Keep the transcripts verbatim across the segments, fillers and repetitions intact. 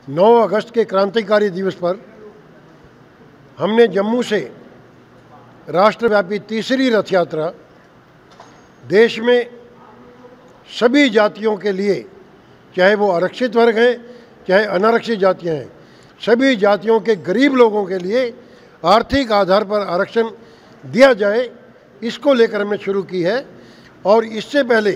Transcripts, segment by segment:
नौ अगस्त के क्रांतिकारी दिवस पर हमने जम्मू से राष्ट्रव्यापी तीसरी रथ यात्रा देश में सभी जातियों के लिए, चाहे वो आरक्षित वर्ग हैं चाहे अनारक्षित जातियां हैं, सभी जातियों के गरीब लोगों के लिए आर्थिक आधार पर आरक्षण दिया जाए, इसको लेकर हमने शुरू की है। और इससे पहले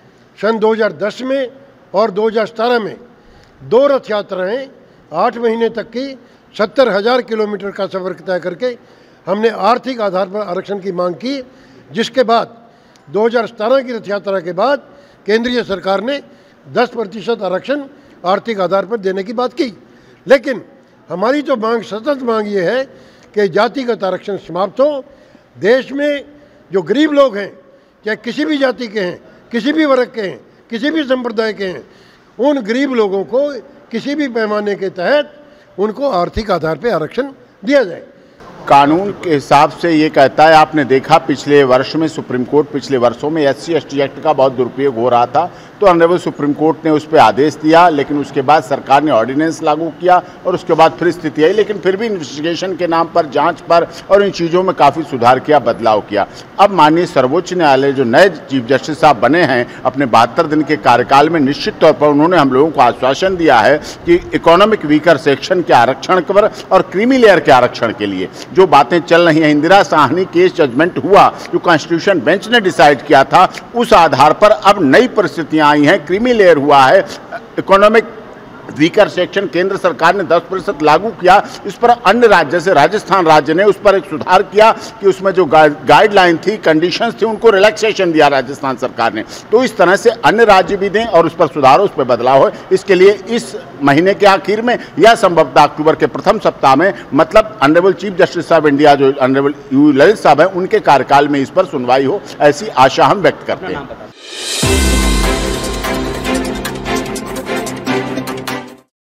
सन दो हज़ार दस में और दो हज़ार सत्रह में दो रथ यात्राएँ आठ महीने तक की सत्तर हज़ार किलोमीटर का सफ़र तय करके हमने आर्थिक आधार पर आरक्षण की मांग की, जिसके बाद दो हज़ार सत्रह की रथ यात्रा के बाद केंद्रीय सरकार ने दस प्रतिशत आरक्षण आर्थिक आधार पर देने की बात की। लेकिन हमारी तो मांग, सतत मांग ये है कि जातिगत आरक्षण समाप्त हो। देश में जो गरीब लोग हैं, चाहे किसी भी जाति के हैं, किसी भी वर्ग के हैं, किसी भी संप्रदाय के हैं, उन गरीब लोगों को किसी भी पैमाने के तहत उनको आर्थिक आधार पर आरक्षण दिया जाए। कानून के हिसाब से ये कहता है, आपने देखा पिछले वर्ष में सुप्रीम कोर्ट पिछले वर्षों में S C S T act का बहुत दुरुपयोग हो रहा था, तो ऑनरेबल सुप्रीम कोर्ट ने उस पर आदेश दिया, लेकिन उसके बाद सरकार ने ऑर्डिनेंस लागू किया और उसके बाद फिर स्थिति आई। लेकिन फिर भी इन्वेस्टिगेशन के नाम पर, जांच पर और इन चीज़ों में काफ़ी सुधार किया, बदलाव किया। अब माननीय सर्वोच्च न्यायालय जो नए चीफ जस्टिस साहब बने हैं, अपने बहत्तर दिन के कार्यकाल में निश्चित तौर पर उन्होंने हम लोगों को आश्वासन दिया है कि इकोनॉमिक वीकर सेक्शन के आरक्षण पर और क्रीमी लेयर के आरक्षण के लिए जो बातें चल रही हैं, इंदिरा साहनी केस जजमेंट हुआ जो कॉन्स्टिट्यूशन बेंच ने डिसाइड किया था, उस आधार पर अब नई परिस्थितियां आई हैं, क्रीमी लेयर हुआ है, इकोनॉमिक वीकर सेक्शन केंद्र सरकार ने दस प्रतिशत लागू किया। इस पर अन्य राज्य जैसे राजस्थान राज्य ने उस पर एक सुधार किया कि उसमें जो गाइडलाइन थी, कंडीशंस थी, उनको रिलैक्सेशन दिया राजस्थान सरकार ने। तो इस तरह से अन्य राज्य भी दें और उस पर सुधार हो, उस पर बदलाव हो। इसके लिए इस महीने के आखिर में या संभवतः अक्टूबर के प्रथम सप्ताह में, मतलब ऑनरेबल चीफ जस्टिस साहब इंडिया जो ऑनरेबल यू ललित साहब हैं, उनके कार्यकाल में इस पर सुनवाई हो, ऐसी आशा हम व्यक्त करते हैं।